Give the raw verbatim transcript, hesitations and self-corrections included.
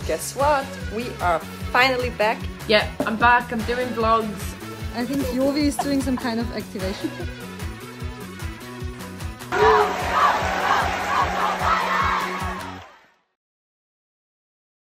guess what? We are finally back. Yeah, I'm back. I'm doing vlogs. I think Jovi is doing some kind of activation.